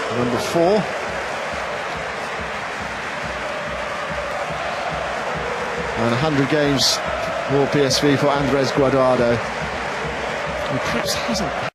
number 4. And 100 games for PSV for Andres Guardado, who perhaps hasn't